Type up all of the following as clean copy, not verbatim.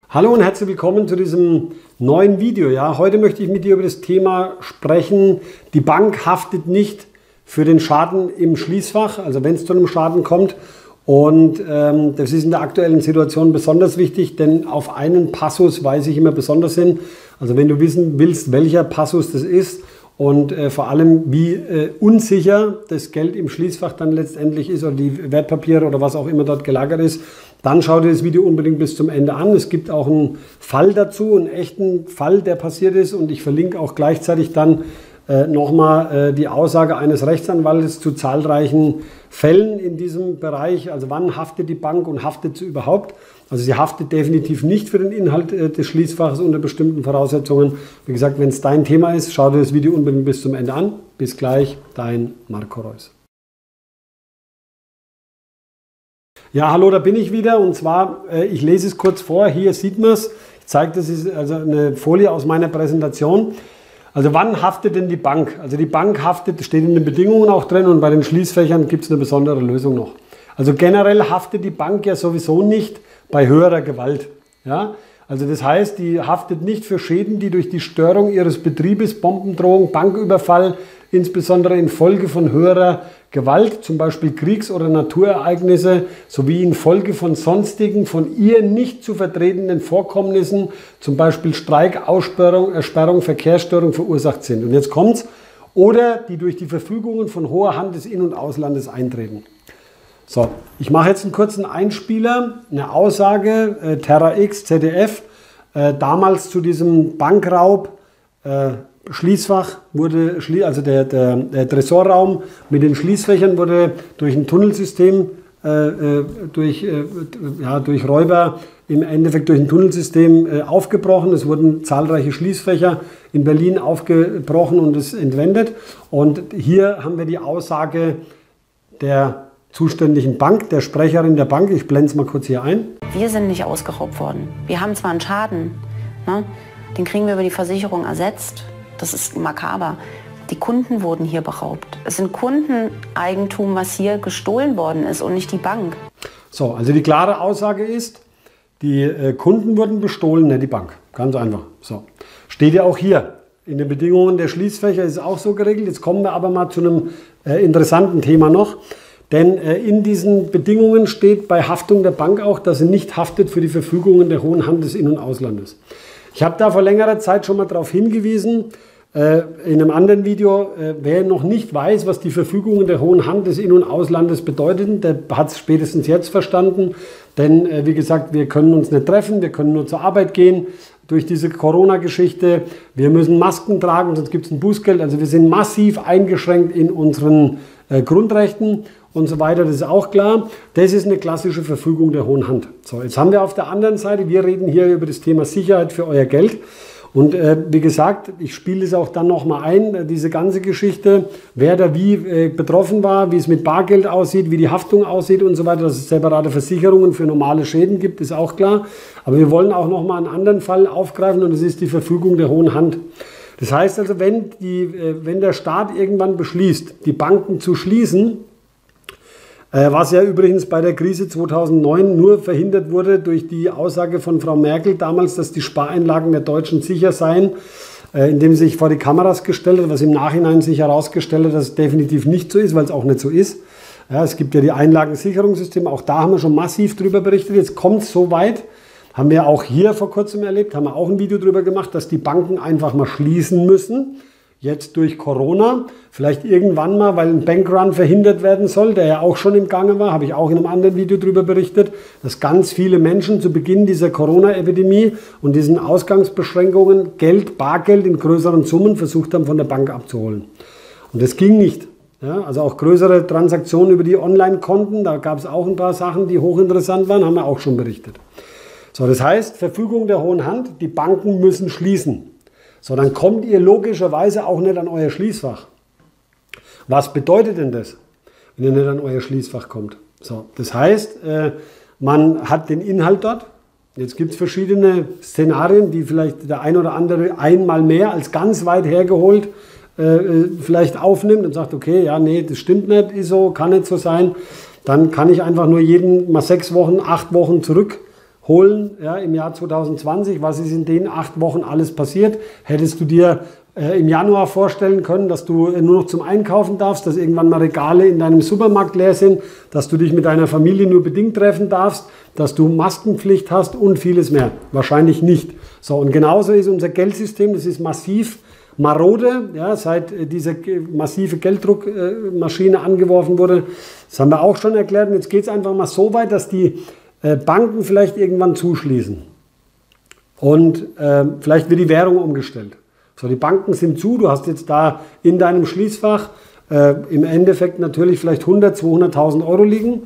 Hallo und herzlich willkommen zu diesem neuen Video. Ja, heute möchte ich mit dir über das Thema sprechen. Die Bank haftet nicht für den Schaden im Schließfach, also wenn es zu einem Schaden kommt. Und das ist in der aktuellen Situation besonders wichtig, denn auf einen Passus weise ich immer besonders hin. Also wenn du wissen willst, welcher Passus das ist und vor allem wie unsicher das Geld im Schließfach dann letztendlich ist oder die Wertpapiere oder was auch immer dort gelagert ist, dann schau dir das Video unbedingt bis zum Ende an. Es gibt auch einen Fall dazu, einen echten Fall, der passiert ist, und ich verlinke auch gleichzeitig dann nochmal die Aussage eines Rechtsanwaltes zu zahlreichen Fällen in diesem Bereich. Also wann haftet die Bank und haftet sie überhaupt? Also sie haftet definitiv nicht für den Inhalt des Schließfaches unter bestimmten Voraussetzungen. Wie gesagt, wenn es dein Thema ist, schau dir das Video unbedingt bis zum Ende an. Bis gleich, dein Marco Reus. Ja, hallo, da bin ich wieder, und zwar, ich lese es kurz vor, hier sieht man es. Ich zeige, das ist also eine Folie aus meiner Präsentation. Also wann haftet denn die Bank? Also die Bank haftet, steht in den Bedingungen auch drin, und bei den Schließfächern gibt es eine besondere Lösung noch. Also generell haftet die Bank ja sowieso nicht bei höherer Gewalt. Ja? Also das heißt, die haftet nicht für Schäden, die durch die Störung ihres Betriebes, Bombendrohung, Banküberfall, insbesondere infolge von höherer Gewalt, zum Beispiel Kriegs- oder Naturereignisse, sowie infolge von sonstigen, von ihr nicht zu vertretenden Vorkommnissen, zum Beispiel Streik, Aussperrung, Ersperrung, Verkehrsstörung verursacht sind. Und jetzt kommt's. Oder die durch die Verfügungen von hoher Hand des In- und Auslandes eintreten. So, ich mache jetzt einen kurzen Einspieler, eine Aussage, Terra X, ZDF, damals zu diesem Bankraub, Schließfach wurde, also der Tresorraum mit den Schließfächern wurde durch ein Tunnelsystem, durch Räuber im Endeffekt durch ein Tunnelsystem aufgebrochen. Es wurden zahlreiche Schließfächer in Berlin aufgebrochen und es entwendet. Und hier haben wir die Aussage der zuständigen Bank, der Sprecherin der Bank. Ich blende es mal kurz hier ein. Wir sind nicht ausgeraubt worden. Wir haben zwar einen Schaden, ne? Den kriegen wir über die Versicherung ersetzt. Das ist makaber. Die Kunden wurden hier beraubt. Es sind Kundeneigentum, was hier gestohlen worden ist, und nicht die Bank. So, also die klare Aussage ist, die Kunden wurden bestohlen, nicht die Bank. Ganz einfach. So. Steht ja auch hier. In den Bedingungen der Schließfächer ist es auch so geregelt. Jetzt kommen wir aber mal zu einem interessanten Thema noch. Denn in diesen Bedingungen steht bei Haftung der Bank auch, dass sie nicht haftet für die Verfügungen der hohen Hand des In- und Auslandes. Ich habe da vor längerer Zeit schon mal darauf hingewiesen, in einem anderen Video, wer noch nicht weiß, was die Verfügungen der hohen Hand des In- und Auslandes bedeuten, der hat es spätestens jetzt verstanden. Denn wie gesagt, wir können uns nicht treffen, wir können nur zur Arbeit gehen durch diese Corona-Geschichte. Wir müssen Masken tragen, sonst gibt es ein Bußgeld. Also wir sind massiv eingeschränkt in unseren Grundrechten und so weiter, das ist auch klar. Das ist eine klassische Verfügung der hohen Hand. So, jetzt haben wir auf der anderen Seite, wir reden hier über das Thema Sicherheit für euer Geld. Und wie gesagt, ich spiele es auch dann nochmal ein, diese ganze Geschichte, wer da wie betroffen war, wie es mit Bargeld aussieht, wie die Haftung aussieht und so weiter, dass es separate Versicherungen für normale Schäden gibt, ist auch klar. Aber wir wollen auch nochmal einen anderen Fall aufgreifen, und das ist die Verfügung der hohen Hand. Das heißt also, wenn der Staat irgendwann beschließt, die Banken zu schließen, was ja übrigens bei der Krise 2009 nur verhindert wurde durch die Aussage von Frau Merkel damals, dass die Spareinlagen der Deutschen sicher seien, indem sie sich vor die Kameras gestellt hat, was im Nachhinein sich herausgestellt hat, dass es definitiv nicht so ist, weil es auch nicht so ist. Ja, es gibt ja die Einlagensicherungssysteme, auch da haben wir schon massiv drüber berichtet. Jetzt kommt es so weit, haben wir auch hier vor kurzem erlebt, haben wir auch ein Video drüber gemacht, dass die Banken einfach mal schließen müssen. Jetzt durch Corona, vielleicht irgendwann mal, weil ein Bankrun verhindert werden soll, der ja auch schon im Gange war, habe ich auch in einem anderen Video darüber berichtet, dass ganz viele Menschen zu Beginn dieser Corona-Epidemie und diesen Ausgangsbeschränkungen Bargeld in größeren Summen versucht haben, von der Bank abzuholen. Und das ging nicht. Ja, also auch größere Transaktionen über die Online-Konten, da gab es auch ein paar Sachen, die hochinteressant waren, haben wir auch schon berichtet. So, das heißt, Verfügung der hohen Hand, die Banken müssen schließen. So, dann kommt ihr logischerweise auch nicht an euer Schließfach. Was bedeutet denn das, wenn ihr nicht an euer Schließfach kommt? So, das heißt, man hat den Inhalt dort. Jetzt gibt es verschiedene Szenarien, die vielleicht der ein oder andere einmal mehr als ganz weit hergeholt vielleicht aufnimmt und sagt, okay, ja, nee, das stimmt nicht, ist so, kann nicht so sein. Dann kann ich einfach nur jeden mal 6 Wochen, 8 Wochen zurück holen, ja, im Jahr 2020. Was ist in den 8 Wochen alles passiert? Hättest du dir im Januar vorstellen können, dass du nur noch zum Einkaufen darfst, dass irgendwann mal Regale in deinem Supermarkt leer sind, dass du dich mit deiner Familie nur bedingt treffen darfst, dass du Maskenpflicht hast und vieles mehr? Wahrscheinlich nicht. So, und genauso ist unser Geldsystem, das ist massiv marode, ja, seit diese massive Gelddruckmaschine angeworfen wurde. Das haben wir auch schon erklärt. Und jetzt geht es einfach mal so weit, dass die Banken vielleicht irgendwann zuschließen. Und vielleicht wird die Währung umgestellt. So, die Banken sind zu, du hast jetzt da in deinem Schließfach im Endeffekt natürlich vielleicht 100.000, 200.000 Euro liegen.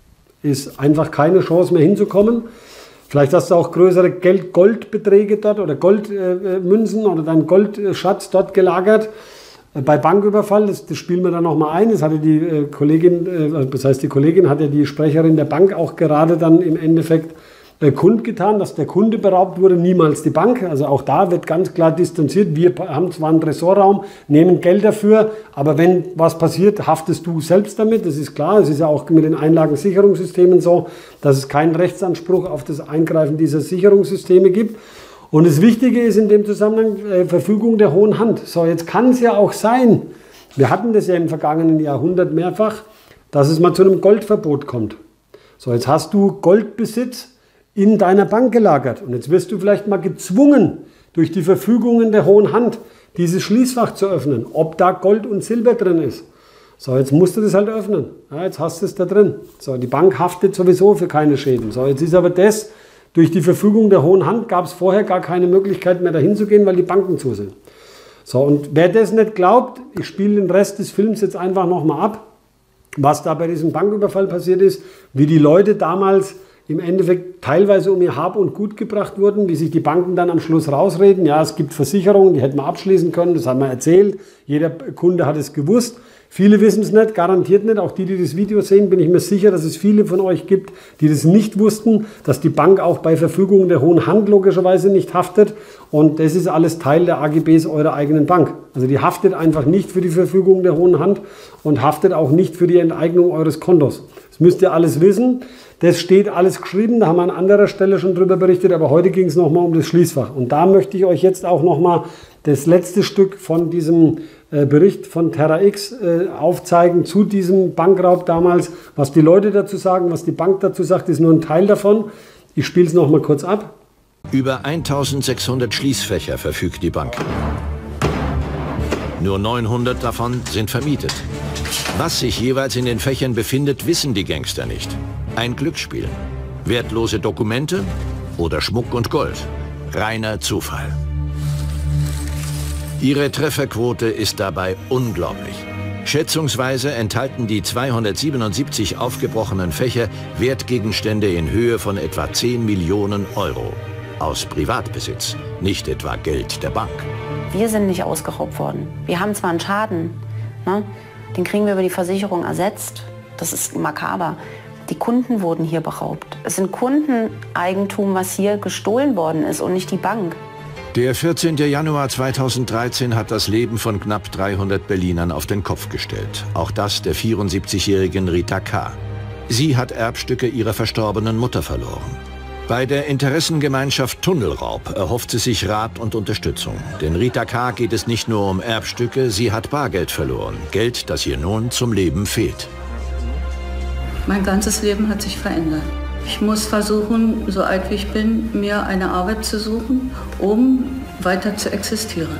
Ist einfach keine Chance mehr hinzukommen. Vielleicht hast du auch größere Goldbeträge dort oder Goldmünzen oder deinen Goldschatz dort gelagert. Bei Banküberfall, das spielen wir dann nochmal ein. Das hatte die Kollegin, das heißt die Kollegin hat ja die Sprecherin der Bank auch gerade dann im Endeffekt kundgetan, dass der Kunde beraubt wurde, niemals die Bank. Also auch da wird ganz klar distanziert. Wir haben zwar einen Tresorraum, nehmen Geld dafür, aber wenn was passiert, haftest du selbst damit. Das ist klar. Es ist ja auch mit den Einlagensicherungssystemen so, dass es keinen Rechtsanspruch auf das Eingreifen dieser Sicherungssysteme gibt. Und das Wichtige ist in dem Zusammenhang Verfügung der Hohen Hand. So, jetzt kann es ja auch sein, wir hatten das ja im vergangenen Jahrhundert mehrfach, dass es mal zu einem Goldverbot kommt. So, jetzt hast du Goldbesitz in deiner Bank gelagert. Und jetzt wirst du vielleicht mal gezwungen, durch die Verfügungen der Hohen Hand dieses Schließfach zu öffnen, ob da Gold und Silber drin ist. So, jetzt musst du das halt öffnen. Ja, jetzt hast du es da drin. So, die Bank haftet sowieso für keine Schäden. So, jetzt ist aber das, durch die Verfügung der Hohen Hand gab es vorher gar keine Möglichkeit mehr dahin zu gehen, weil die Banken zu sind. So, und wer das nicht glaubt, ich spiele den Rest des Films jetzt einfach nochmal ab, was da bei diesem Banküberfall passiert ist, wie die Leute damals im Endeffekt teilweise um ihr Hab und Gut gebracht wurden, wie sich die Banken dann am Schluss rausreden. Ja, es gibt Versicherungen, die hätten wir abschließen können, das haben wir erzählt. Jeder Kunde hat es gewusst. Viele wissen es nicht, garantiert nicht. Auch die, die das Video sehen, bin ich mir sicher, dass es viele von euch gibt, die das nicht wussten, dass die Bank auch bei Verfügung der Hohen Hand logischerweise nicht haftet. Und das ist alles Teil der AGBs eurer eigenen Bank. Also die haftet einfach nicht für die Verfügung der Hohen Hand und haftet auch nicht für die Enteignung eures Kontos. Das müsst ihr alles wissen. Das steht alles geschrieben, da haben wir an anderer Stelle schon drüber berichtet, aber heute ging es nochmal um das Schließfach. Und da möchte ich euch jetzt auch nochmal das letzte Stück von diesem Bericht von Terra X aufzeigen zu diesem Bankraub damals. Was die Leute dazu sagen, was die Bank dazu sagt, ist nur ein Teil davon. Ich spiele es nochmal kurz ab. Über 1600 Schließfächer verfügt die Bank. Nur 900 davon sind vermietet. Was sich jeweils in den Fächern befindet, wissen die Gangster nicht. Ein Glücksspiel. Wertlose Dokumente oder Schmuck und Gold. Reiner Zufall. Ihre Trefferquote ist dabei unglaublich. Schätzungsweise enthalten die 277 aufgebrochenen Fächer Wertgegenstände in Höhe von etwa 10 Millionen Euro. Aus Privatbesitz, nicht etwa Geld der Bank. Wir sind nicht ausgeraubt worden. Wir haben zwar einen Schaden, ne? Den kriegen wir über die Versicherung ersetzt. Das ist makaber. Die Kunden wurden hier beraubt. Es sind Kundeneigentum, was hier gestohlen worden ist und nicht die Bank. Der 14. Januar 2013 hat das Leben von knapp 300 Berlinern auf den Kopf gestellt. Auch das der 74-jährigen Rita K. Sie hat Erbstücke ihrer verstorbenen Mutter verloren. Bei der Interessengemeinschaft Tunnelraub erhofft sie sich Rat und Unterstützung. Denn Rita K. geht es nicht nur um Erbstücke, sie hat Bargeld verloren. Geld, das ihr nun zum Leben fehlt. Mein ganzes Leben hat sich verändert. Ich muss versuchen, so alt wie ich bin, mir eine Arbeit zu suchen, um weiter zu existieren.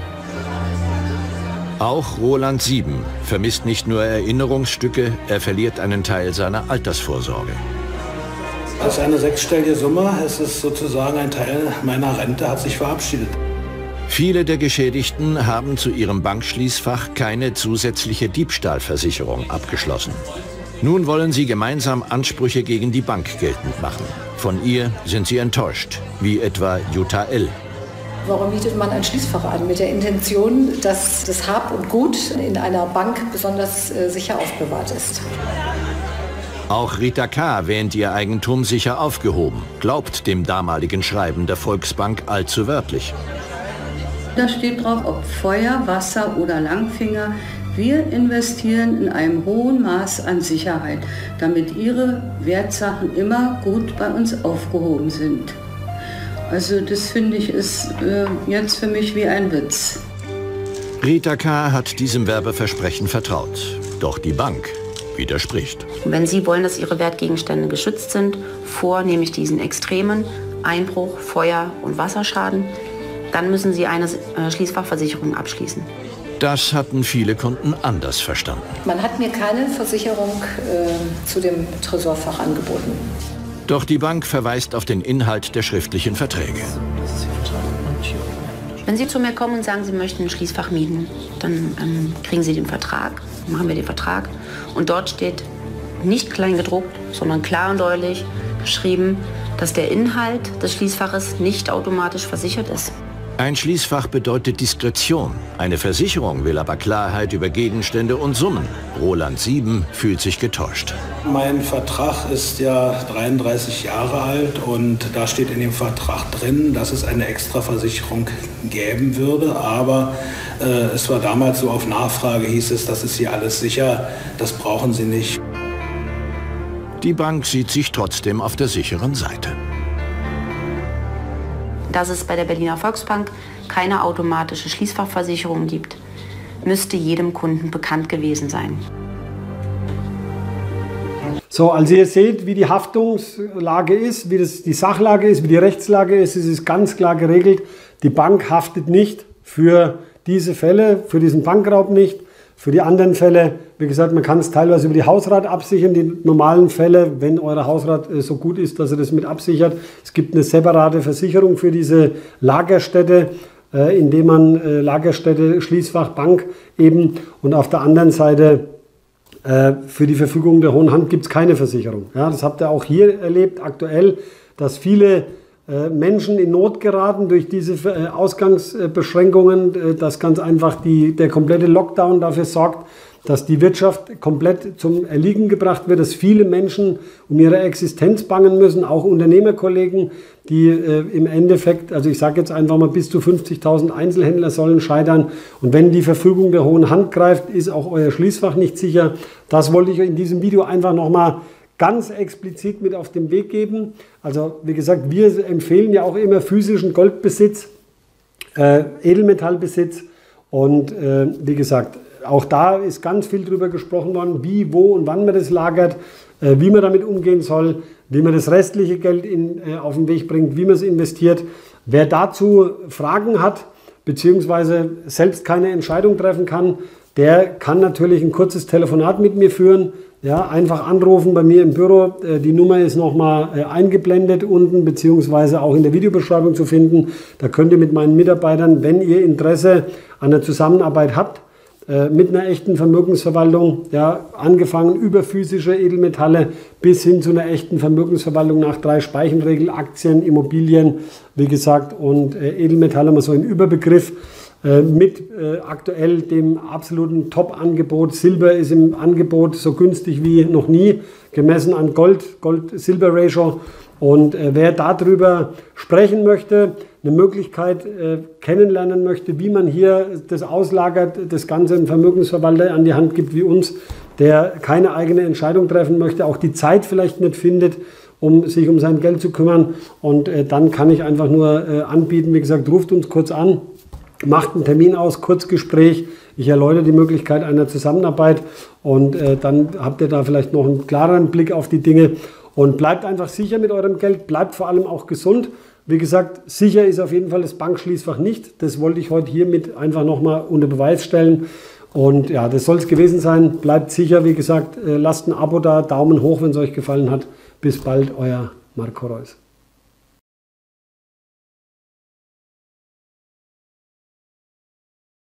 Auch Roland 7 vermisst nicht nur Erinnerungsstücke, er verliert einen Teil seiner Altersvorsorge. Das ist eine sechsstellige Summe, es ist sozusagen ein Teil meiner Rente, hat sich verabschiedet. Viele der Geschädigten haben zu ihrem Bankschließfach keine zusätzliche Diebstahlversicherung abgeschlossen. Nun wollen sie gemeinsam Ansprüche gegen die Bank geltend machen. Von ihr sind sie enttäuscht, wie etwa Jutta L. Warum bietet man ein Schließfach an? Mit der Intention, dass das Hab und Gut in einer Bank besonders sicher aufbewahrt ist. Auch Rita K. wähnt ihr Eigentum sicher aufgehoben, glaubt dem damaligen Schreiben der Volksbank allzu wörtlich. Da steht drauf, ob Feuer, Wasser oder Langfinger Wir investieren in einem hohen Maß an Sicherheit, damit Ihre Wertsachen immer gut bei uns aufgehoben sind. Also das finde ich ist jetzt für mich wie ein Witz. Rita K. hat diesem Werbeversprechen vertraut. Doch die Bank widerspricht. Wenn Sie wollen, dass Ihre Wertgegenstände geschützt sind, vor nämlich diesen extremen Einbruch, Feuer- und Wasserschaden, dann müssen Sie eine Schließfachversicherung abschließen. Das hatten viele Kunden anders verstanden. Man hat mir keine Versicherung zu dem Tresorfach angeboten. Doch die Bank verweist auf den Inhalt der schriftlichen Verträge. Wenn Sie zu mir kommen und sagen, Sie möchten ein Schließfach mieten, dann kriegen Sie den Vertrag, machen wir den Vertrag. Und dort steht nicht klein gedruckt, sondern klar und deutlich geschrieben, dass der Inhalt des Schließfaches nicht automatisch versichert ist. Ein Schließfach bedeutet Diskretion. Eine Versicherung will aber Klarheit über Gegenstände und Summen. Roland 7 fühlt sich getäuscht. Mein Vertrag ist ja 33 Jahre alt und da steht in dem Vertrag drin, dass es eine Extraversicherung geben würde. Aber es war damals so, auf Nachfrage hieß es, das ist hier alles sicher, das brauchen Sie nicht. Die Bank sieht sich trotzdem auf der sicheren Seite. Dass es bei der Berliner Volksbank keine automatische Schließfachversicherung gibt, müsste jedem Kunden bekannt gewesen sein. So, also ihr seht, wie die Haftungslage ist, wie die Sachlage ist, wie die Rechtslage ist. Es ist ganz klar geregelt, die Bank haftet nicht für diese Fälle, für diesen Bankraub nicht. Für die anderen Fälle, wie gesagt, man kann es teilweise über die Hausrat absichern, die normalen Fälle, wenn euer Hausrat so gut ist, dass er das mit absichert. Es gibt eine separate Versicherung für diese Lagerstätte, indem man Lagerstätte, Schließfach, Bank eben, und auf der anderen Seite für die Verfügung der Hohen Hand gibt es keine Versicherung. Ja, das habt ihr auch hier erlebt, aktuell, dass viele Menschen in Not geraten durch diese Ausgangsbeschränkungen, dass ganz einfach der komplette Lockdown dafür sorgt, dass die Wirtschaft komplett zum Erliegen gebracht wird, dass viele Menschen um ihre Existenz bangen müssen, auch Unternehmerkollegen, die im Endeffekt, also ich sage jetzt einfach mal, bis zu 50.000 Einzelhändler sollen scheitern. Und wenn die Verfügung der Hohen Hand greift, ist auch euer Schließfach nicht sicher. Das wollte ich in diesem Video einfach nochmal ganz explizit mit auf den Weg geben. Also wie gesagt, wir empfehlen ja auch immer physischen Goldbesitz, Edelmetallbesitz, und wie gesagt, auch da ist ganz viel drüber gesprochen worden, wie, wo und wann man das lagert, wie man damit umgehen soll, wie man das restliche Geld auf den Weg bringt, wie man es investiert. Wer dazu Fragen hat, beziehungsweise selbst keine Entscheidung treffen kann, der kann natürlich ein kurzes Telefonat mit mir führen. Ja, einfach anrufen bei mir im Büro. Die Nummer ist nochmal eingeblendet unten, beziehungsweise auch in der Videobeschreibung zu finden. Da könnt ihr mit meinen Mitarbeitern, wenn ihr Interesse an der Zusammenarbeit habt, mit einer echten Vermögensverwaltung, ja, angefangen über physische Edelmetalle bis hin zu einer echten Vermögensverwaltung nach 3-Speichenregel, Aktien, Immobilien, wie gesagt, und Edelmetalle mal so im Überbegriff. Mit aktuell dem absoluten Top-Angebot. Silber ist im Angebot so günstig wie noch nie, gemessen an Gold-Silber-Ratio. Und wer darüber sprechen möchte, eine Möglichkeit kennenlernen möchte, wie man hier das auslagert, das Ganze einen Vermögensverwalter an die Hand gibt wie uns, der keine eigene Entscheidung treffen möchte, auch die Zeit vielleicht nicht findet, um sich um sein Geld zu kümmern. Und dann kann ich einfach nur anbieten, wie gesagt, ruft uns kurz an. Macht einen Termin aus, Kurzgespräch. Ich erläutere die Möglichkeit einer Zusammenarbeit und dann habt ihr da vielleicht noch einen klareren Blick auf die Dinge und bleibt einfach sicher mit eurem Geld, bleibt vor allem auch gesund. Wie gesagt, sicher ist auf jeden Fall das Bankschließfach nicht. Das wollte ich heute hiermit einfach nochmal unter Beweis stellen. Und ja, das soll es gewesen sein. Bleibt sicher, wie gesagt, lasst ein Abo da, Daumen hoch, wenn es euch gefallen hat. Bis bald, euer Marco Reus.